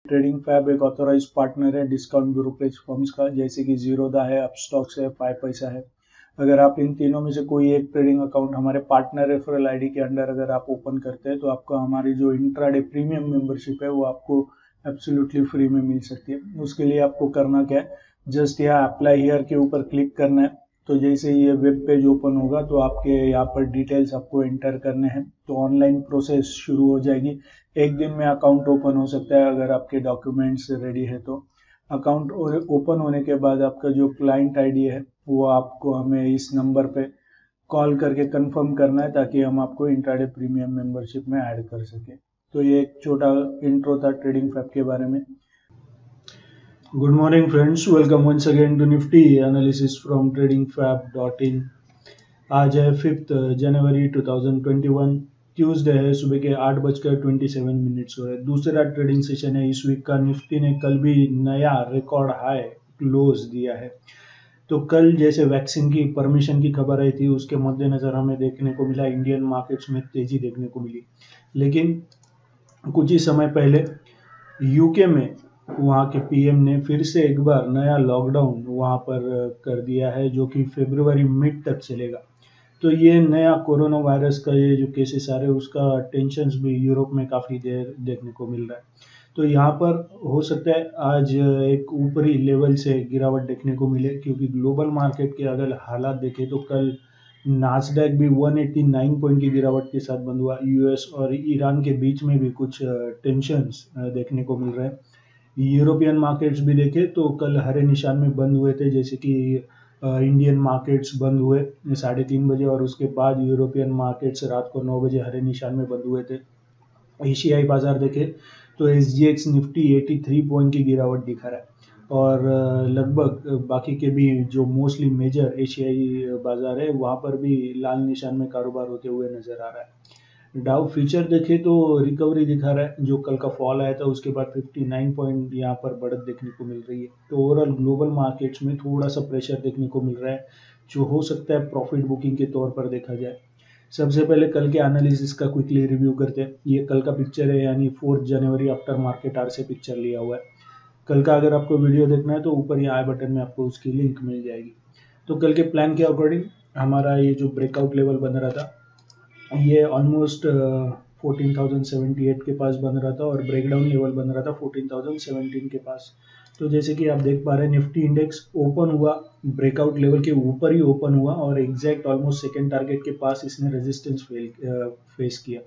Trading fab एक authorise partner है discount brokerage firms का, जैसे कि जीरोधा है, अपस्टॉक्स है, 5पैसा है। अगर आप इन तीनों में से कोई एक ट्रेडिंग अकाउंट हमारे पार्टनर रेफरल आईडी के अंडर अगर आप ओपन करते हैं तो आपको हमारी जो इंट्राडे प्रीमियम मेंबरशिप है वो आपको एब्सोल्युटली फ्री में मिल सकती है। उसके लिए आपको करना क्या है, जस्ट यहाँ अप्लाई हियर के ऊपर क्लिक करना है। तो जैसे ये वेब पेज ओपन होगा तो आपके यहाँ पर डिटेल्स आपको एंटर करने हैं, तो ऑनलाइन प्रोसेस शुरू हो जाएगी। एक दिन में अकाउंट ओपन हो सकता है अगर आपके डॉक्यूमेंट्स रेडी है तो। अकाउंट ओपन होने के बाद आपका जो क्लाइंट आईडी है वो आपको हमें इस नंबर पे कॉल करके कंफर्म करना है, ताकि हम आपको इंट्राडे प्रीमियम मेंबरशिप में ऐड कर सके। तो ये एक छोटा इंट्रो था ट्रेडिंग फैब के बारे में। Good morning friends, welcome once again to Nifty analysis from tradingfab.in। आज है 5 जनवरी 2021, ट्यूसडे है, सुबह के 8:27 हो रहे। दूसरा ट्रेडिंग सेशन है इस वीक का। निफ्टी ने कल भी नया रिकॉर्ड हाई क्लोज दिया है। तो कल जैसे वैक्सीन की परमिशन की खबर आई थी, उसके मद्देनजर हमें देखने को मिला इंडियन मार्केट्स में तेजी देखने को मिली। लेकिन कुछ ही समय पहले यूके में वहाँ के पीएम ने फिर से एक बार नया लॉकडाउन वहाँ पर कर दिया है, जो कि फरवरी मिड तक चलेगा। तो ये नया कोरोना वायरस का ये जो केसेस आ रहे हैं उसका टेंशन्स भी यूरोप में काफ़ी देर देखने को मिल रहा है। तो यहाँ पर हो सकता है आज एक ऊपरी लेवल से गिरावट देखने को मिले, क्योंकि ग्लोबल मार्केट के अगर हालात देखें तो कल नास्डैक भी 189 पॉइंट की गिरावट के साथ बंद हुआ। यूएस और ईरान के बीच में भी कुछ टेंशन्स देखने को मिल रहे हैं। यूरोपियन मार्केट्स भी देखे तो कल हरे निशान में बंद हुए थे, जैसे कि इंडियन मार्केट्स बंद हुए 3:30 बजे, और उसके बाद यूरोपियन मार्केट्स रात को 9 बजे हरे निशान में बंद हुए थे। एशियाई बाजार देखे तो एसजीएक्स निफ्टी 83 पॉइंट की गिरावट दिखा रहा है, और लगभग बाकी के भी जो मोस्टली मेजर एशियाई बाजार है वहाँ पर भी लाल निशान में कारोबार होते हुए नजर आ रहा है। डाउ फ्यूचर देखे तो रिकवरी दिखा रहा है, जो कल का फॉल आया था उसके बाद 59 पॉइंट यहाँ पर बढ़त देखने को मिल रही है। तो ओवरऑल ग्लोबल मार्केट्स में थोड़ा सा प्रेशर देखने को मिल रहा है, जो हो सकता है प्रॉफिट बुकिंग के तौर पर देखा जाए। सबसे पहले कल के एनालिसिस का क्विकली रिव्यू करते हैं। ये कल का पिक्चर है, यानी 4 जनवरी आफ्टर मार्केट आर से पिक्चर लिया हुआ है। कल का अगर आपको वीडियो देखना है तो ऊपर ये आई बटन में आपको उसकी लिंक मिल जाएगी। तो कल के प्लान के अकॉर्डिंग हमारा ये जो ब्रेकआउट लेवल बन रहा था ये ऑलमोस्ट 14,078 के पास बन रहा था, और ब्रेकडाउन लेवल बन रहा था 14,017 के पास। तो जैसे कि आप देख पा रहे हैं निफ्टी इंडेक्स ओपन हुआ ब्रेकआउट लेवल के ऊपर ही ओपन हुआ, और एग्जैक्ट ऑलमोस्ट सेकेंड टारगेट के पास इसने रेजिस्टेंस फेस किया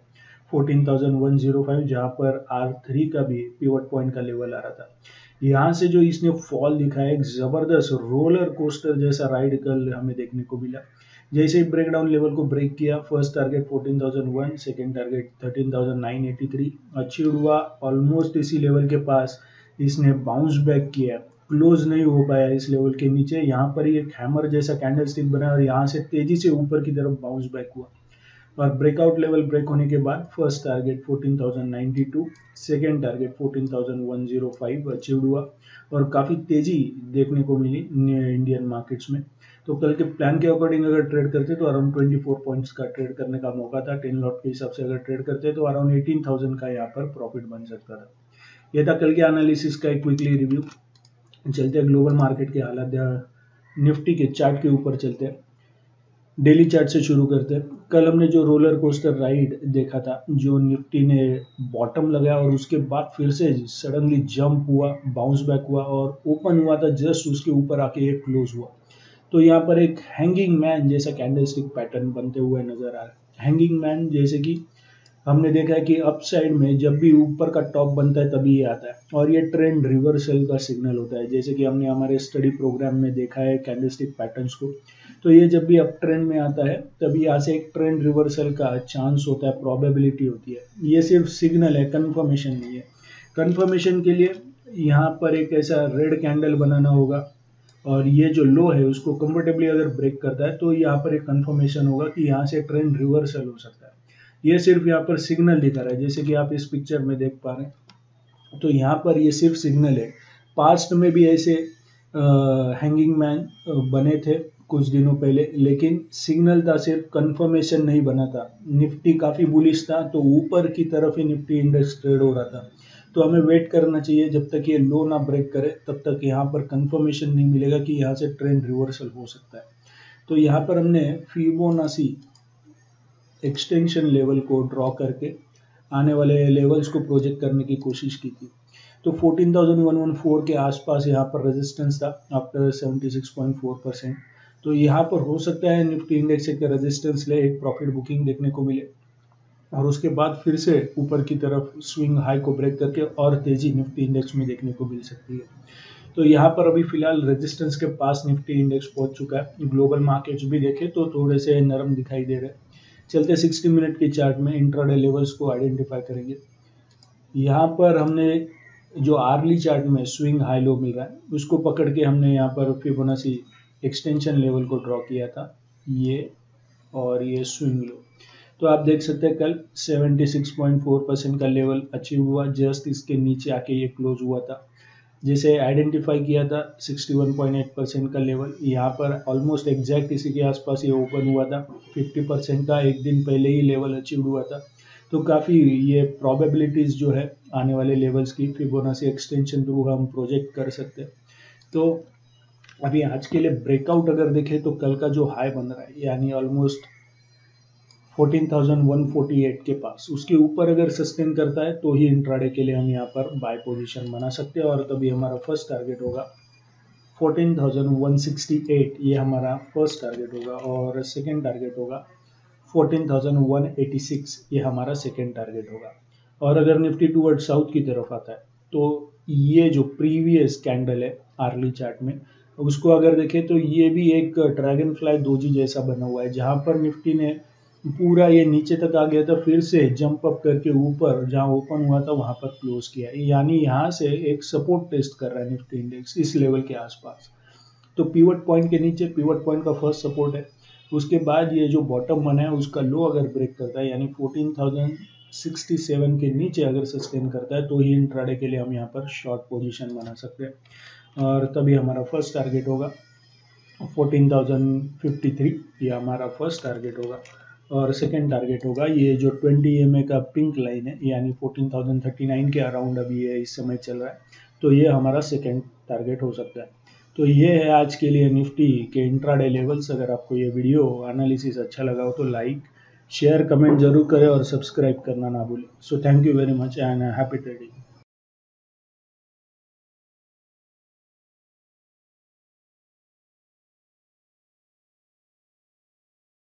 14,105, जहाँ पर R3 का भी पिवट पॉइंट का लेवल आ रहा था। यहाँ से जो इसने फॉल दिखाया, एक जबरदस्त रोलर कोस्टर जैसा राइड कल हमें देखने को मिला। जैसे ही ब्रेकडाउन लेवल को ब्रेक किया, first target 14,001, second target 13,983 achieve हुआ। ऑलमोस्ट इसी लेवल के पास इसने बाउंस बैक किया, क्लोज नहीं हो पाया इस लेवल के नीचे। यहाँ पर ही एक हैमर जैसा कैंडल स्टिक बना और यहाँ से तेजी से ऊपर की तरफ बाउंस बैक हुआ, और ब्रेकआउट लेवल ब्रेक होने के बाद first target 14,092, second target 14,105 achieve हुआ, और काफ़ी तेजी देखने को मिली इंडियन मार्केट्स में। तो कल के प्लान के अकॉर्डिंग अगर ट्रेड करते तो अराउंड 24 पॉइंट्स का ट्रेड करने का मौका था। 10 लॉट के हिसाब से अगर ट्रेड करते तो अराउंड 18,000 का यहाँ पर प्रॉफिट बन सकता था। यह था कल के एनालिसिस का एक क्विकली रिव्यू। चलते हैं ग्लोबल मार्केट के हालात, निफ्टी के चार्ट के ऊपर चलते हैं। डेली चार्ट से शुरू करते हैं। कल हमने जो रोलर कोस्टर राइड देखा था, जो निफ्टी ने बॉटम लगाया और उसके बाद फिर से सडनली जंप हुआ, बाउंस बैक हुआ, और ओपन हुआ था जस्ट उसके ऊपर आके ये क्लोज हुआ। तो यहाँ पर एक हैंगिंग मैन जैसा कैंडलस्टिक पैटर्न बनते हुए नजर आ रहा है। हैंगिंग मैन जैसे कि हमने देखा है कि अप साइड में जब भी ऊपर का टॉप बनता है तभी ये आता है, और ये ट्रेंड रिवर्सल का सिग्नल होता है, जैसे कि हमने हमारे स्टडी प्रोग्राम में देखा है कैंडलस्टिक पैटर्न्स को। तो ये जब भी अप ट्रेंड में आता है तभी यहाँ से एक ट्रेंड रिवर्सल का चांस होता है, प्रोबेबिलिटी होती है। ये सिर्फ सिग्नल है, कंफर्मेशन नहीं है। कंफर्मेशन के लिए यहाँ पर एक ऐसा रेड कैंडल बनाना होगा, और ये जो लो है उसको कंफर्टेबली अगर ब्रेक करता है तो यहाँ पर एक कंफर्मेशन होगा कि यहाँ से ट्रेंड रिवर्सल हो सकता है। ये सिर्फ यहाँ पर सिग्नल दिखा रहा है, जैसे कि आप इस पिक्चर में देख पा रहे हैं। तो यहाँ पर ये सिर्फ सिग्नल है। पास्ट में भी ऐसे हैंगिंग मैन बने थे कुछ दिनों पहले, लेकिन सिग्नल था, सिर्फ कंफर्मेशन नहीं बना था। निफ्टी काफ़ी बुलिश था तो ऊपर की तरफ ही निफ्टी इंडेक्स ट्रेड हो रहा था। तो हमें वेट करना चाहिए जब तक ये लो ना ब्रेक करे, तब तक यहाँ पर कंफर्मेशन नहीं मिलेगा कि यहाँ से ट्रेंड रिवर्सल हो सकता है। तो यहाँ पर हमने फिबोनाची एक्सटेंशन लेवल को ड्रॉ करके आने वाले लेवल्स को प्रोजेक्ट करने की कोशिश की थी। तो 14,114 के आसपास यहाँ पर रेजिस्टेंस था आफ्टर 76.4%। तो यहाँ पर हो सकता है निफ्टी इंडेक्स एक रेजिस्टेंस ले, एक प्रॉफिट बुकिंग देखने को मिले और उसके बाद फिर से ऊपर की तरफ स्विंग हाई को ब्रेक करके और तेजी निफ्टी इंडेक्स में देखने को मिल सकती है। तो यहाँ पर अभी फिलहाल रेजिस्टेंस के पास निफ्टी इंडेक्स पहुंच चुका है। ग्लोबल मार्केट्स भी देखें तो थोड़े से नरम दिखाई दे रहे हैं। चलते 60 मिनट के चार्ट में इंट्राडे लेवल्स को आइडेंटिफाई करेंगे। यहाँ पर हमने जो आर्ली चार्ट में स्विंग हाई लो मिल रहा है उसको पकड़ के हमने यहाँ पर फिबोनाची एक्सटेंशन लेवल को ड्रॉ किया था, ये और ये स्विंग लो। तो आप देख सकते हैं कल 76.4% का लेवल अचीव हुआ, जस्ट इसके नीचे आके ये क्लोज हुआ था। जिसे आइडेंटिफाई किया था 61.8% का लेवल, यहाँ पर ऑलमोस्ट एग्जैक्ट इसी के आसपास ये ओपन हुआ था। 50% का एक दिन पहले ही लेवल अचीव हुआ था। तो काफ़ी ये प्रोबेबिलिटीज़ जो है आने वाले लेवल्स की फिबोनाची एक्सटेंशन थ्रू हम प्रोजेक्ट कर सकते हैं। तो अभी आज के लिए ब्रेकआउट अगर देखें तो कल का जो हाई बन रहा है यानी ऑलमोस्ट 14,148 के पास, उसके ऊपर अगर सस्टेन करता है तो ही इंट्राडे के लिए हम यहाँ पर बाय पोजीशन बना सकते हैं और तभी हमारा फर्स्ट टारगेट होगा 14,168, ये हमारा फर्स्ट टारगेट होगा और सेकेंड टारगेट होगा 14,186, ये हमारा सेकेंड टारगेट होगा। और अगर निफ्टी टूवर्ड साउथ की तरफ आता है तो ये जो प्रीवियस कैंडल है आर्ली चार्ट में उसको अगर देखें तो ये भी एक ड्रैगन फ्लाई डोजी जैसा बना हुआ है, जहाँ पर निफ्टी ने पूरा ये नीचे तक आ गया था, फिर से जंप अप करके ऊपर जहाँ ओपन हुआ था वहां पर क्लोज किया, यानी यहाँ से एक सपोर्ट टेस्ट कर रहा है निफ्टी इंडेक्स इस लेवल के आसपास। तो पिवट पॉइंट के नीचे पिवट पॉइंट का फर्स्ट सपोर्ट है, उसके बाद ये जो बॉटम बना है उसका लो अगर ब्रेक करता है यानी 14,067 के नीचे अगर सस्टेन करता है तो ही इंट्राडे के लिए हम यहाँ पर शॉर्ट पोजीशन बना सकते हैं और तभी हमारा फर्स्ट टारगेट होगा 14,053, ये हमारा फर्स्ट टारगेट होगा। और सेकेंड टारगेट होगा ये जो 20 EMA का पिंक लाइन है यानी 14,039 के अराउंड अभी ये इस समय चल रहा है, तो ये हमारा सेकेंड टारगेट हो सकता है। तो ये है आज के लिए निफ्टी के इंट्राडे लेवल्स। अगर आपको ये वीडियो एनालिसिस अच्छा लगा हो तो लाइक शेयर कमेंट जरूर करें और सब्सक्राइब करना ना भूलें। So thank you very much and happy trading.